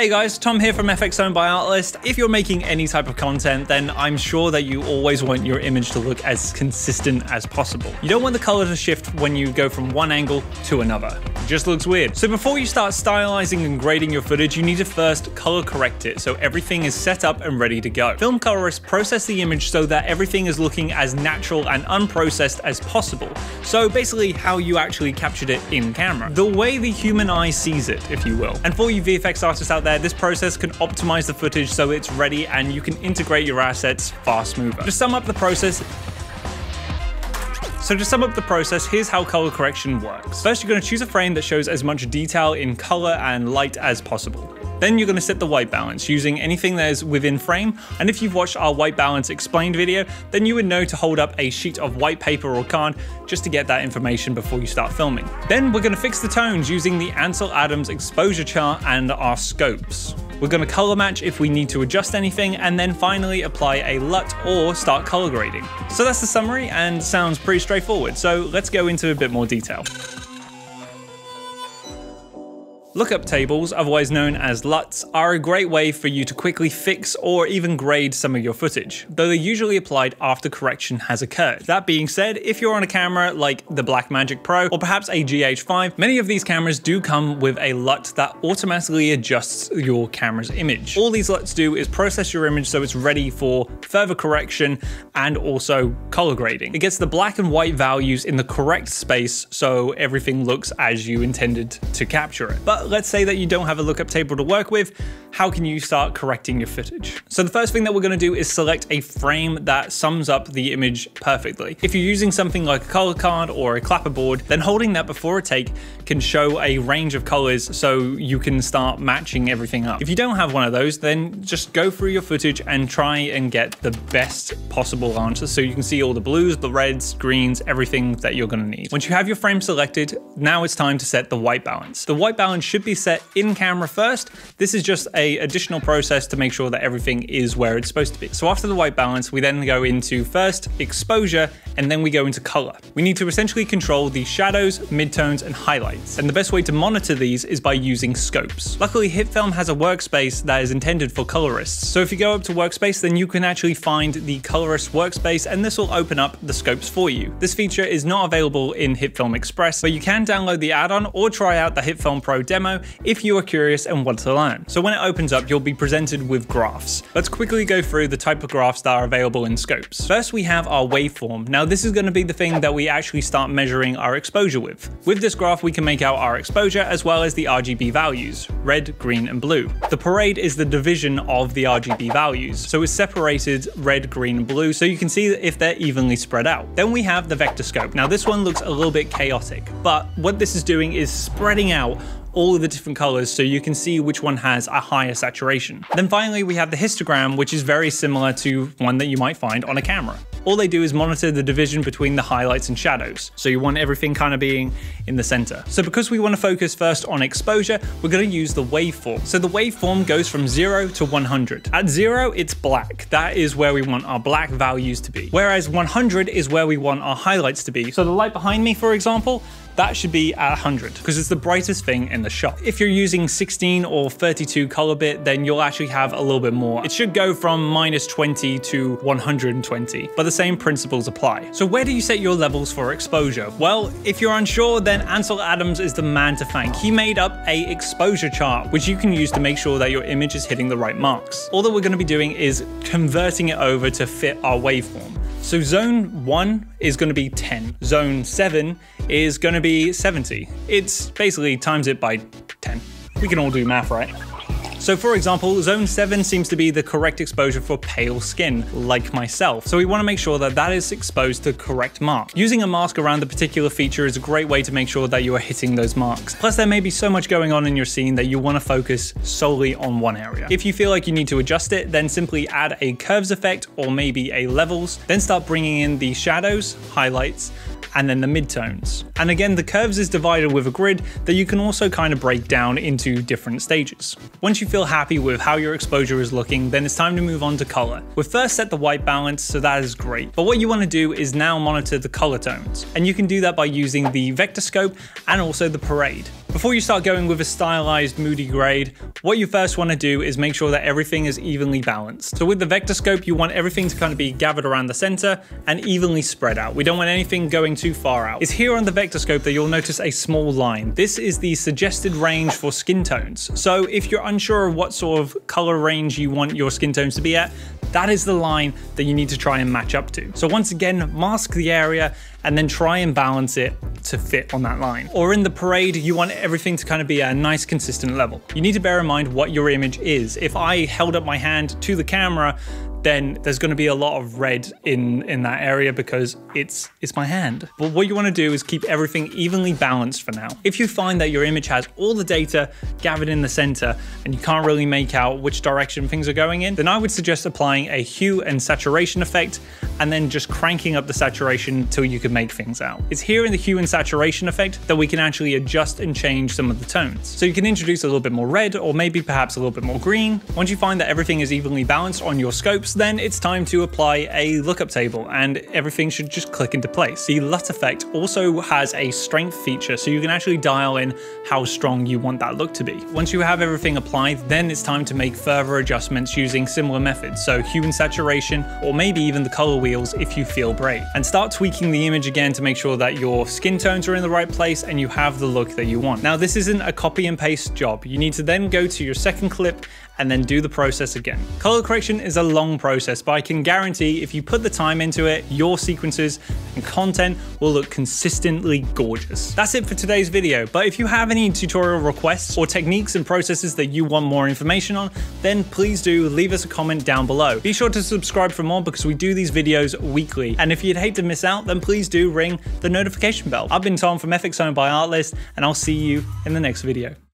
Hey guys, Tom here from FXhome by Artlist. If you're making any type of content, then I'm sure that you always want your image to look as consistent as possible. You don't want the color to shift when you go from one angle to another. It just looks weird. So before you start stylizing and grading your footage, you need to first color correct it so everything is set up and ready to go. Film colorists process the image so that everything is looking as natural and unprocessed as possible. So basically how you actually captured it in camera. The way the human eye sees it, if you will. And for you VFX artists out there, this process can optimize the footage so it's ready and you can integrate your assets far smoother. To sum up the process, here's how color correction works. First, you're going to choose a frame that shows as much detail in color and light as possible. Then you're going to set the white balance using anything that is within frame, and if you've watched our white balance explained video, then you would know to hold up a sheet of white paper or card just to get that information before you start filming. Then we're going to fix the tones using the Ansel Adams exposure chart and our scopes. We're going to color match if we need to adjust anything, and then finally apply a LUT or start color grading. So that's the summary and sounds pretty straightforward, so let's go into a bit more detail. Lookup tables, otherwise known as LUTs, are a great way for you to quickly fix or even grade some of your footage, though they're usually applied after correction has occurred. That being said, if you're on a camera like the Blackmagic Pro or perhaps a GH5, many of these cameras do come with a LUT that automatically adjusts your camera's image. All these LUTs do is process your image so it's ready for further correction and also color grading. It gets the black and white values in the correct space so everything looks as you intended to capture it. But let's say that you don't have a lookup table to work with. How can you start correcting your footage? So the first thing that we're going to do is select a frame that sums up the image perfectly. If you're using something like a color card or a clapperboard, then holding that before a take can show a range of colors so you can start matching everything up. If you don't have one of those, then just go through your footage and try and get the best possible answer so you can see all the blues, the reds, greens, everything that you're going to need. Once you have your frame selected, now it's time to set the white balance. The white balance should be set in camera first. This is just an additional process to make sure that everything is where it's supposed to be. So after the white balance, we then go into first exposure, and then we go into color. We need to essentially control the shadows, midtones, and highlights. And the best way to monitor these is by using scopes. Luckily, HitFilm has a workspace that is intended for colorists. So if you go up to workspace, then you can actually find the colorist workspace, and this will open up the scopes for you. This feature is not available in HitFilm Express, but you can download the add-on or try out the HitFilm Pro demo if you are curious and want to learn. So when it opens up, you'll be presented with graphs. Let's quickly go through the type of graphs that are available in scopes. First, we have our waveform. Now, this is going to be the thing that we actually start measuring our exposure with. With this graph, we can make out our exposure as well as the RGB values, red, green, and blue. The parade is the division of the RGB values. So it's separated red, green, and blue, so you can see if they're evenly spread out. Then we have the vector scope. Now, this one looks a little bit chaotic, but what this is doing is spreading out all of the different colors so you can see which one has a higher saturation. Then finally, we have the histogram, which is very similar to one that you might find on a camera. All they do is monitor the division between the highlights and shadows. So you want everything kind of being in the center. So because we want to focus first on exposure, we're going to use the waveform. So the waveform goes from 0 to 100. At 0, it's black. That is where we want our black values to be. Whereas 100 is where we want our highlights to be. So the light behind me, for example, that should be at 100 because it's the brightest thing in the shot. If you're using 16 or 32 color bit, then you'll actually have a little bit more. It should go from -20 to 120, but the same principles apply. So where do you set your levels for exposure? Well, if you're unsure, then Ansel Adams is the man to thank. He made up a exposure chart, which you can use to make sure that your image is hitting the right marks. All that we're going to be doing is converting it over to fit our waveform. So zone 1 is going to be 10. Zone 7 is going to be 70. It's basically times it by 10. We can all do math, right? So for example, zone 7 seems to be the correct exposure for pale skin, like myself. So we want to make sure that that is exposed to the correct mark. Using a mask around the particular feature is a great way to make sure that you are hitting those marks. Plus, there may be so much going on in your scene that you want to focus solely on one area. If you feel like you need to adjust it, then simply add a curves effect or maybe a levels, then start bringing in the shadows, highlights, and then the midtones. And again, the curves is divided with a grid that you can also kind of break down into different stages. Once you feel happy with how your exposure is looking, then it's time to move on to color. We've first set the white balance, so that is great. But what you want to do is now monitor the color tones. And you can do that by using the vector scope and also the parade. Before you start going with a stylized, moody grade, what you first want to do is make sure that everything is evenly balanced. So with the vector scope, you want everything to kind of be gathered around the center and evenly spread out. We don't want anything going too far out. It's here on the vector scope that you'll notice a small line. This is the suggested range for skin tones. So if you're unsure of what sort of color range you want your skin tones to be at, that is the line that you need to try and match up to. So once again, mask the area and then try and balance it to fit on that line. Or in the parade, you want everything to kind of be at a nice consistent level. You need to bear in mind what your image is. If I held up my hand to the camera, then there's going to be a lot of red in that area because it's my hand. But what you want to do is keep everything evenly balanced for now. If you find that your image has all the data gathered in the center and you can't really make out which direction things are going in, then I would suggest applying a hue and saturation effect and then just cranking up the saturation until you can make things out. It's here in the hue and saturation effect that we can actually adjust and change some of the tones. So you can introduce a little bit more red or maybe perhaps a little bit more green. Once you find that everything is evenly balanced on your scopes, then it's time to apply a lookup table and everything should just click into place. The LUT effect also has a strength feature, so you can actually dial in how strong you want that look to be. Once you have everything applied, then it's time to make further adjustments using similar methods, so hue and saturation, or maybe even the color wheels if you feel brave. And start tweaking the image again to make sure that your skin tones are in the right place and you have the look that you want. Now, this isn't a copy and paste job. You need to then go to your second clip and then do the process again. Color correction is a long process, but I can guarantee if you put the time into it, your sequences and content will look consistently gorgeous. That's it for today's video, but if you have any tutorial requests or techniques and processes that you want more information on, then please do leave us a comment down below. Be sure to subscribe for more because we do these videos weekly, and if you'd hate to miss out, then please do ring the notification bell. I've been Tom from FXhome by Artlist, and I'll see you in the next video.